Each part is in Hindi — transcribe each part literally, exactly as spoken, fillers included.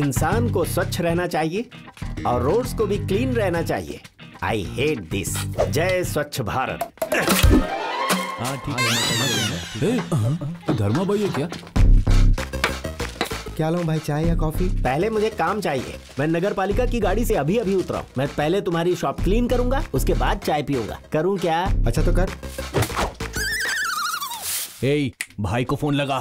इंसान को स्वच्छ रहना चाहिए और रोड्स को भी क्लीन रहना चाहिए। I hate this. जय स्वच्छ भारत। हाँ ठीक है। धर्मा भाई है क्या? क्या लूं भाई, चाय या कॉफी? पहले मुझे काम चाहिए। मैं नगर पालिका की गाड़ी से अभी अभी उतरा हूँ। मैं पहले तुम्हारी शॉप क्लीन करूंगा, उसके बाद चाय पीऊंगा। करूँ क्या? अच्छा तो कर। ए, भाई को फोन लगा।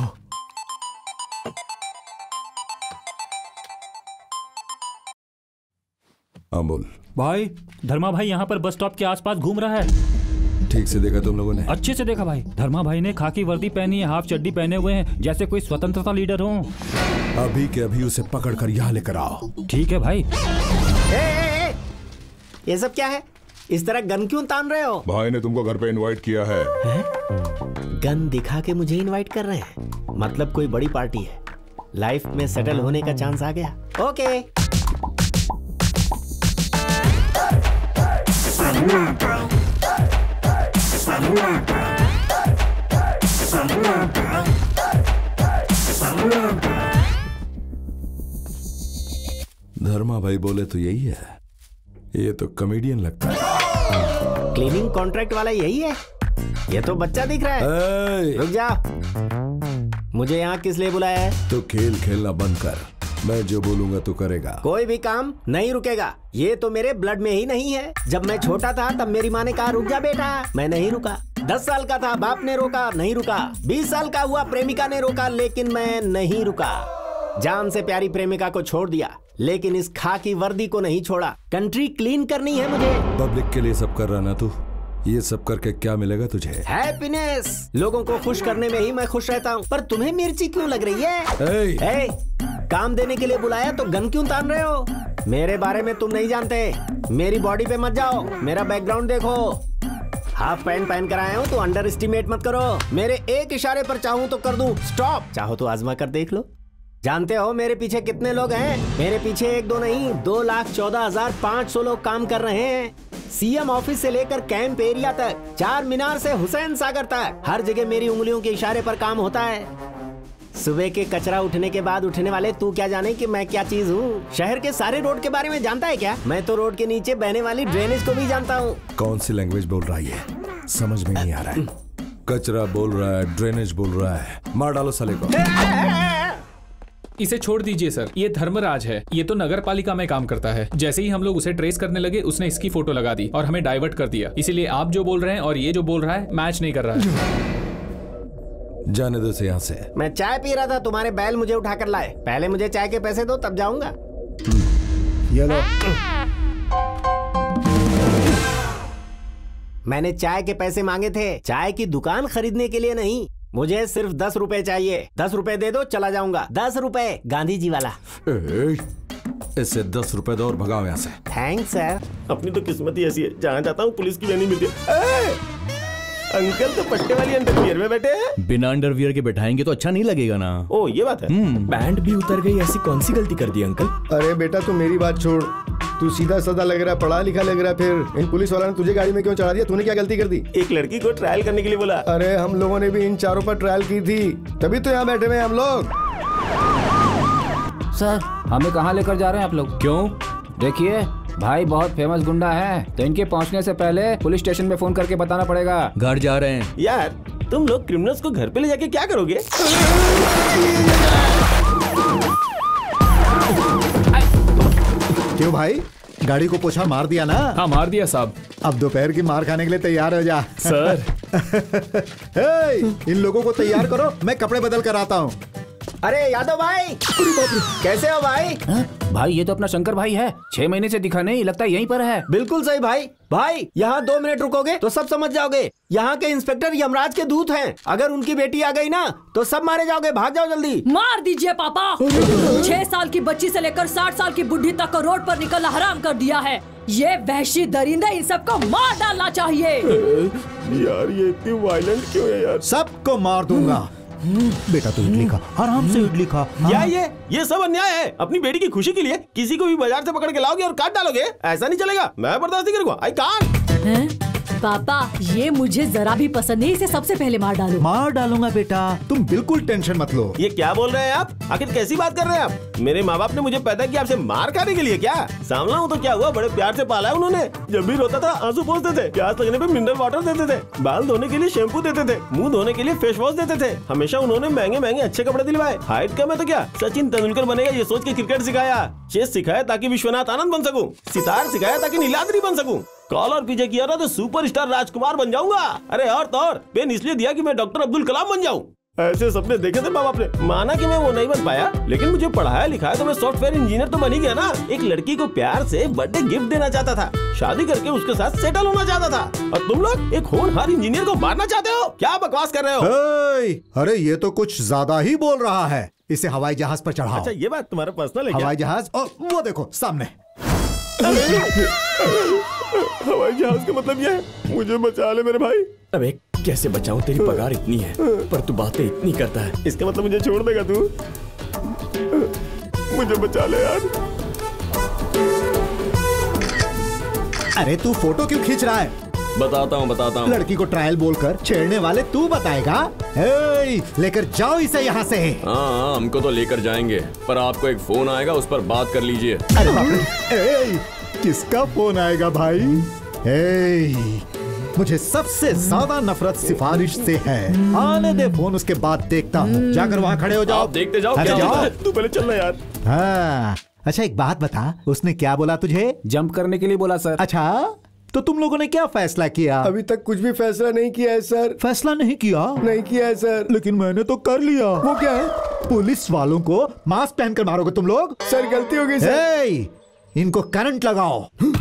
हाँ बोल। भाई धर्मा भाई यहाँ पर बस स्टॉप के आसपास घूम रहा है। ठीक से देखा तुम लोगों ने? अच्छे से देखा भाई। धर्मा भाई ने खाकी वर्दी पहनी है, हाफ चड्डी पहने हुए हैं, जैसे कोई स्वतंत्रता लीडर हो। अभी के अभी उसे पकड़कर यहाँ लेकर आओ। ठीक है भाई। ए, ए, ए, ये सब क्या है? इस तरह गन क्यों तान रहे हो? भाई ने तुमको घर पे इनवाइट किया है, है? गन दिखा के मुझे इनवाइट कर रहे हैं, मतलब कोई बड़ी पार्टी है। लाइफ में सेटल होने का चांस आ गया। ओके। धर्मा भाई बोले तो यही है। ये तो कॉमेडियन लगता है। क्लीनिंग कॉन्ट्रैक्ट वाला यही है। ये तो बच्चा दिख रहा है। रुक जा। मुझे यहाँ किस लिए बुलाया है? तो खेल खेलना बंद कर। मैं जो बोलूंगा तो करेगा। कोई भी काम नहीं रुकेगा। ये तो मेरे ब्लड में ही नहीं है। जब मैं छोटा था तब मेरी माँ ने कहा रुक जा बेटा, मैं नहीं रुका। दस साल का था, बाप ने रोका, नहीं रुका। बीस साल का हुआ, प्रेमिका ने रोका, लेकिन मैं नहीं रुका। जान से प्यारी प्रेमिका को छोड़ दिया, लेकिन इस खाकी वर्दी को नहीं छोड़ा। कंट्री क्लीन करनी है मुझे। पब्लिक के लिए सब कर रहा ना तू। ये सब करके क्या मिलेगा तुझे? हैप्पीनेस। लोगों को खुश करने में ही मैं खुश रहता हूँ। पर तुम्हें मिर्ची क्यों लग रही है? hey! hey! काम देने के लिए बुलाया तो गन क्यों तान रहे हो? मेरे बारे में तुम नहीं जानते। मेरी बॉडी पे मत जाओ, मेरा बैकग्राउंड देखो। हाफ पैंट पहन कर आए हो तो अंडर एस्टिमेट मत करो। मेरे एक इशारे पर चाहूँ तो कर दूं स्टॉप, चाहो तो आजमा कर देख लो। जानते हो मेरे पीछे कितने लोग हैं? मेरे पीछे एक दो नहीं, दो लाख चौदह हजार पाँच सौ लोग काम कर रहे हैं। सीएम ऑफिस से लेकर कैंप एरिया तक, चार मीनार से हुसैन सागर तक, हर जगह मेरी उंगलियों के इशारे पर काम होता है। सुबह के कचरा उठने के बाद उठने वाले तू क्या जाने कि मैं क्या चीज हूँ? शहर के सारे रोड के बारे में जानता है क्या? मैं तो रोड के नीचे बहने वाली ड्रेनेज को भी जानता हूँ। कौन सी लैंग्वेज बोल रहा है? समझ में नहीं आ रहा है। कचरा बोल रहा है, ड्रेनेज बोल रहा है। मार डालो साले को। इसे छोड़ दीजिए सर, ये धर्मराज है। ये तो नगर पालिका में काम करता है। जैसे ही हम लोग उसे ट्रेस करने लगे, उसने इसकी फोटो लगा दी और हमें डाइवर्ट कर दिया। इसीलिए आप जो बोल रहे हैं और ये जो बोल रहा है मैच नहीं कर रहा है। जाने दो से यहाँ से। मैं चाय पी रहा था, तुम्हारे बैल मुझे उठाकर लाए। पहले मुझे चाय के पैसे दो तब जाऊंगा। ये लो। मैंने चाय के पैसे मांगे थे, चाय की दुकान खरीदने के लिए नहीं। मुझे सिर्फ दस रुपए चाहिए। दस रुपए दे दो, चला जाऊंगा। दस रुपए, गांधी जी वाला। इससे दस रुपए दो और भगाओ यहाँ से। Thanks sir. अपनी तो किस्मत ही ऐसी है, जहाँ जाता हूँ पुलिस की नहीं मिलती। अंकल तो पट्टे वाली अंडरवियर में बैठे हैं। बिना अंडरवियर के बैठाएंगे तो अच्छा नहीं लगेगा ना। ओ ये बात है। पैंट भी उतर गई, ऐसी कौन सी गलती कर दी अंकल? अरे बेटा तू मेरी बात छोड़, तू सीधा साधा लग रहा, पढ़ा लिखा लग रहा, फिर इन पुलिस वालों ने तुझे गाड़ी में क्यों चढ़ा दिया? तूने क्या गलती कर दी? एक लड़की को ट्रायल करने के लिए बोला। अरे हम लोगों ने भी इन चारों पर ट्रायल की थी, तभी तो यहाँ बैठे हुए हम लोग। सर हमें कहाँ लेकर जा रहे हैं आप लोग? क्यों? देखिए भाई बहुत फेमस गुंडा है, तो इनके पहुंचने से पहले पुलिस स्टेशन में फोन करके बताना पड़ेगा। घर जा रहे हैं। यार तुम लोग क्रिमिनल्स को घर पे ले जाके क्या करोगे? क्यों भाई, गाड़ी को पोछा मार दिया ना? हाँ मार दिया साहब। अब दोपहर की मार खाने के लिए तैयार हो जा। सर इन लोगों को तैयार करो, मैं कपड़े बदल कर आता हूँ। अरे यादव भाई, कैसे हो भाई? हा? भाई ये तो अपना शंकर भाई है, छह महीने से दिखा नहीं, लगता है यहीं पर है। बिल्कुल सही भाई। भाई यहाँ दो मिनट रुकोगे तो सब समझ जाओगे। यहाँ के इंस्पेक्टर यमराज के दूत हैं। अगर उनकी बेटी आ गई ना तो सब मारे जाओगे। भाग जाओ जल्दी। मार दीजिए पापा। छह साल की बच्ची से लेकर साठ साल की बुढ़ी तक को रोड पर निकलना हराम कर दिया है। ये वहशी दरिंदे इन सबको मार डालना चाहिए। यार ये इतनी वायलेंट क्यों है यार? सबको मार दूंगा। बेटा तू इडली खा, आराम से इडली खा। क्या ये ये सब अन्याय है? अपनी बेटी की खुशी के लिए किसी को भी बाजार से पकड़ के लाओगे और काट डालोगे? ऐसा नहीं चलेगा, मैं बर्दाश्त नहीं करूंगा। I can't. पापा ये मुझे जरा भी पसंद नहीं, इसे सबसे पहले मार डालो। मार डालूंगा बेटा, तुम बिल्कुल टेंशन मत लो। ये क्या बोल रहे हैं आप? आखिर कैसी बात कर रहे हैं आप? मेरे माँ बाप ने मुझे पैदा किया आपसे मार खाने के लिए क्या? सांवला हूँ तो क्या हुआ, बड़े प्यार से पाला है उन्होंने। जब भी रोता था आंसू पोंछते थे, प्यास लगने पे मिनरल वाटर देते थे, बाल धोने के लिए शैम्पू देते थे, मुंह धोने के लिए फेस वॉश देते थे। हमेशा उन्होंने महंगे महंगे अच्छे कपड़े दिलवाए। हाइट कम है तो क्या सचिन तेंदुलकर बनेगा ये सोच के क्रिकेट सिखाया, चेस सिखाया ताकि विश्वनाथ आनंद बन सकूं, सितार सिखाया ताकि नीलाद्री बन सकूं, कॉलर पीछे किया ना तो सुपरस्टार राजकुमार बन जाऊंगा। अरे और तो और पेन इसलिए दिया कि मैं डॉक्टर अब्दुल कलाम बन जाऊं। ऐसे सपने देखे थे माँ बाप ने। माना कि मैं वो नहीं बन पाया, लेकिन मुझे पढ़ाया लिखाया तो मैं सॉफ्टवेयर इंजीनियर तो बन ही गया ना। एक लड़की को प्यार से बर्थडे गिफ्ट देना चाहता था, शादी करके उसके साथ सेटल होना चाहता था, और तुम लोग एक होनहार इंजीनियर को मारना चाहते हो। क्या बकवास कर रहे हो? हे, अरे ये तो कुछ ज्यादा ही बोल रहा है। इसे हवाई जहाज पर चढ़ाओ। अच्छा ये बात तुम्हारा पर्सनल है क्या? हवाई जहाज, और वो देखो सामने। हवाई जहाज का मतलब ये है मुझे बचा ले मेरे भाई। अबे कैसे बचाऊं, तेरी पगार इतनी है पर तू बातें इतनी करता है। इसका मतलब मुझे छोड़ देगा तू? मुझे बचा ले यार। अरे तू फोटो क्यों खींच रहा है? बताता हूँ बताता हूँ। लड़की को ट्रायल बोलकर छेड़ने वाले तू बताएगा? हे, लेकर जाओ इसे यहाँ से। हाँ हाँ हमको तो लेकर जाएंगे, पर आपको एक फोन आएगा, उस पर बात कर लीजिए। अरे बाप रे, ए, किसका फोन आएगा भाई? ए, मुझे सबसे ज्यादा नफरत सिफारिश से है। आने दे फोन, उसके बाद देखता हूँ। जाकर वहाँ खड़े हो जाओ। आप देखते जाओ। अरे क्या जाओ। होता है? तू पहले चलना यार। हाँ, अच्छा एक बात बता, उसने क्या बोला तुझे? जंप करने के लिए बोला सर। अच्छा तो तुम लोगों ने क्या फैसला किया? अभी तक कुछ भी फैसला नहीं किया है सर। फैसला नहीं किया? नहीं किया है सर। लेकिन मैंने तो कर लिया। वो क्या है? पुलिस वालों को मास्क पहनकर मारोगे तुम लोग? सर गलती हो गई सर। हे, इनको करंट लगाओ।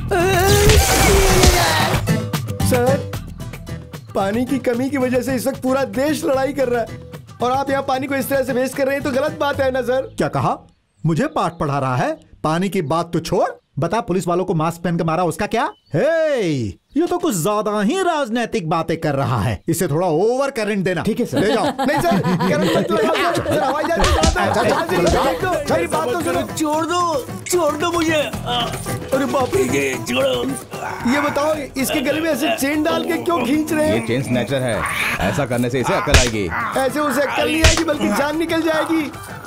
सर पानी की कमी की वजह से इस वक्त पूरा देश लड़ाई कर रहा है, और आप यहाँ पानी को इस तरह से वेस्ट कर रहे हैं तो गलत बात है ना सर। क्या कहा? मुझे पाठ पढ़ा रहा है? पानी की बात तो छोड़, बता पुलिस वालों को मास्क पहनकर मारा उसका क्या? हे, ये तो कुछ ज्यादा ही राजनीतिक बातें कर रहा है। इसे थोड़ा ओवर करंट देना। ठीक है सर। ले जाओ। नहीं सर, करंट मत लगाओ सर। सर हवाई जहाज मेरी बात तो सुनो। छोड़ दो, छोड़ दो मुझे। अरे बाप रे, छोड़ो। ये बताओ इसके गले में ऐसे चेन डाल के क्यों खींच रहे हैं? ये चेन स्नैचर है, ऐसा करने से इसे अकल आएगी। ऐसे उसे अक्ल नहीं आएगी बल्कि जान निकल जाएगी।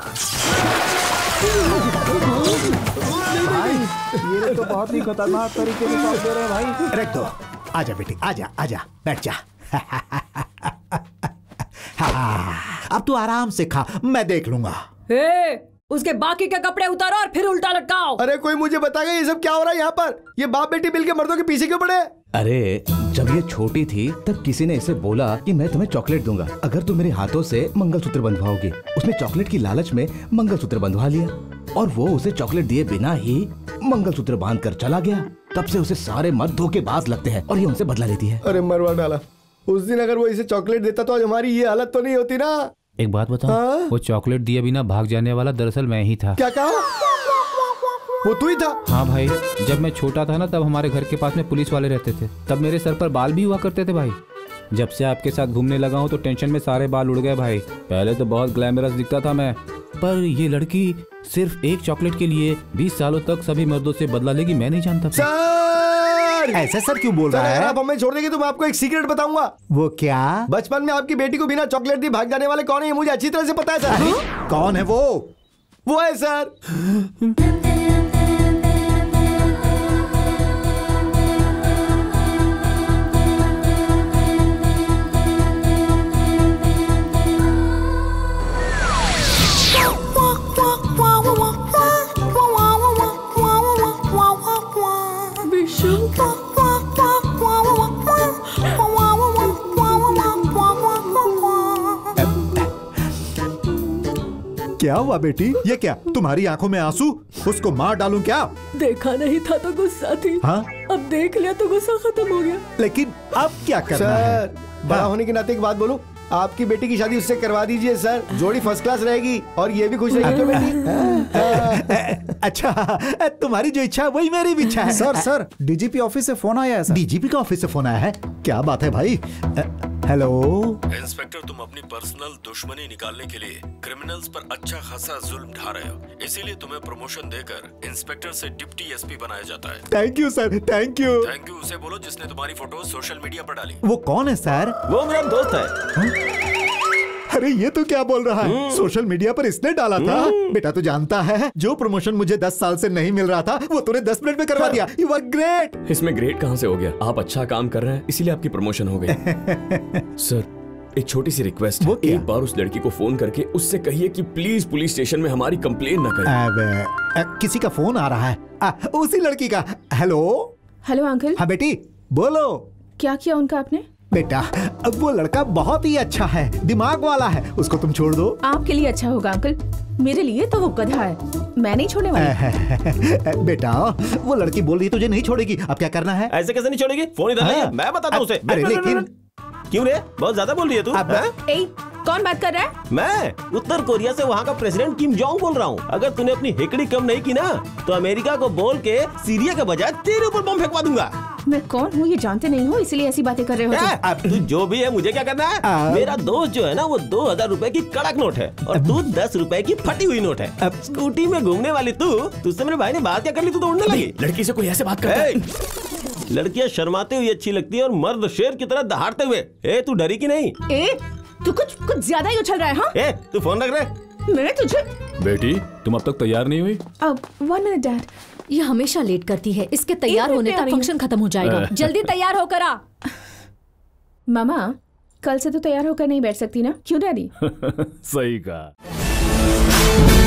ये तो बहुत ही खतरनाक तरीके से काम दे रहे हैं भाई। रख दो। आजा बेटी, आजा आजा, बैठ जा। अब तू आराम से खा, मैं देख लूंगा। ए, उसके बाकी के कपड़े उतारो और फिर उल्टा लटकाओ। अरे कोई मुझे बताएगा ये सब क्या हो रहा है यहाँ पर? ये बाप बेटी मिलके मर्दों के पीछे क्यों पड़े? अरे जब ये छोटी थी तब किसी ने इसे बोला कि मैं तुम्हें चॉकलेट दूंगा अगर तुम मेरे हाथों से मंगलसूत्र बंधवाओगे। उसने चॉकलेट की लालच में मंगलसूत्र बंधवा लिया और वो उसे चॉकलेट दिए बिना ही मंगलसूत्र बांध कर चला गया। तब से उसे सारे मर्द धोखेबाज लगते हैं और ये उनसे बदला लेती है। अरे मरवा डाला। उस दिन अगर वो इसे चॉकलेट देता तो आज हमारी ये हालत तो नहीं होती ना। एक बात बताओ, वो चॉकलेट दिए बिना भाग जाने वाला दरअसल मैं ही था। क्या कहा? वो तू ही था? हाँ भाई, जब मैं छोटा था ना तब हमारे घर के पास में पुलिस वाले रहते थे। तब मेरे सर पर बाल भी हुआ करते थे भाई। जब से आपके साथ घूमने लगा हूँ तो टेंशन में सारे बाल उड़ गए भाई। पहले तो बहुत ग्लैमरस दिखता था मैं, पर ये लड़की सिर्फ एक चॉकलेट के लिए बीस सालों तक सभी मर्दों से बदला लेगी मैं नहीं जानता। सर ऐसे सर क्यों बोल रहा है? आप हमें छोड़ देंगे तो मैं आपको एक सीक्रेट बताऊंगा। वो क्या? बचपन में आपकी बेटी को बिना चॉकलेट दिए भाग जाने वाले कौन है ये मुझे अच्छी तरह से पता है सर। कौन है वो? वो है सर क्या हुआ बेटी? ये क्या तुम्हारी आंखों में आंसू? उसको मार डालूं क्या? देखा नहीं था तो गुस्सा थी। हाँ? अब देख लिया तो गुस्सा खत्म हो गया। लेकिन अब क्या करना है? सर बड़ा होने के नाते एक बात बोलूं, आपकी बेटी की शादी उससे करवा दीजिए सर। जोड़ी फर्स्ट क्लास रहेगी और ये भी खुश रहेगी। बेटी अच्छा, तुम्हारी जो इच्छा है वही मेरी भी इच्छा है। सर सर डीजीपी ऑफिस से फोन आया है सर। डीजीपी का ऑफिस से फोन आया है? क्या बात है भाई? हेलो। इंस्पेक्टर, तुम अपनी पर्सनल दुश्मनी निकालने के लिए क्रिमिनल्स पर अच्छा खासा जुल्म ढा रहे हो, इसीलिए तुम्हें प्रमोशन देकर इंस्पेक्टर से डिप्टी एसपी बनाया जाता है। Thank you sir, thank you. Thank you उसे बोलो जिसने तुम्हारी फोटो सोशल मीडिया पर डाली। वो कौन है सर? वो मेरा दोस्त है। हा? अरे ये तो क्या बोल रहा है, सोशल मीडिया पर इसने डाला था। बेटा तू जानता है जो प्रमोशन मुझे दस साल से नहीं मिल रहा था वो तूने दस मिनट में करवा दिया। You are great. इसमें ग्रेट कहाँ से हो गया, आप अच्छा काम कर रहे हैं इसीलिए आपकी प्रमोशन हो गई। सर एक छोटी सी रिक्वेस्ट, एक बार उस लड़की को फोन करके उससे कहिए कि प्लीज पुलिस स्टेशन में हमारी कंप्लेन न करे। आ, आ, किसी का फोन आ रहा है, आ, उसी लड़की का। Hello hello uncle. हाँ बेटी बोलो। क्या किया उनका आपने? बेटा अब वो लड़का बहुत ही अच्छा है, दिमाग वाला है, उसको तुम छोड़ दो। आपके लिए अच्छा होगा अंकल, मेरे लिए तो वो गधा है, मैं नहीं छोड़ने वाली। बेटा वो लड़की बोल रही तुझे नहीं छोड़ेगी, अब क्या करना है? ऐसे कैसे नहीं छोड़ेगी, फोन इधर नहीं है, मैं बताता हूँ उसे। अरे लेकिन क्यों रे, बहुत ज्यादा बोल रही है तू। ए, कौन बात कर रहा है? मैं उत्तर कोरिया से वहाँ का प्रेसिडेंट किम जोंग बोल रहा हूँ। अगर तूने अपनी हेकड़ी कम नहीं की ना तो अमेरिका को बोल के सीरिया के बजाय तेरे ऊपर बम फेंकवा दूंगा। मैं कौन हूँ ये जानते नहीं हो, इसलिए ऐसी बातें कर रहे हो तुम। अब तू जो भी है मुझे क्या करना है? मेरा दोस्त जो है ना वो दो हजार रूपए की कड़क नोट है और तू दस रूपए की फटी हुई नोट है। अब स्कूटी में घूमने वाली तू, तुझसे मेरे भाई ने बात क्या कर ली, तू तो उड़ने लगी। लड़की से कोई ऐसे बात करता है? लड़कियां शर्माते हुए अच्छी लगती है और मर्द शेर की तरह दहाड़ते हुए। ए तू डरी की नहीं? ए तू कुछ कुछ ज्यादा ही उछल रहा है। हाँ ए तू फोन रख रहे। मैं तुझे। बेटी तुम अब तक तैयार नहीं हुई? अब वन मिनट डैड। ये हमेशा लेट करती है, इसके तैयार होने तक फंक्शन खत्म हो जाएगा। जल्दी तैयार होकर आ। मामा कल से तो तैयार होकर नहीं बैठ सकती ना, क्यों डैडी? सही कहा।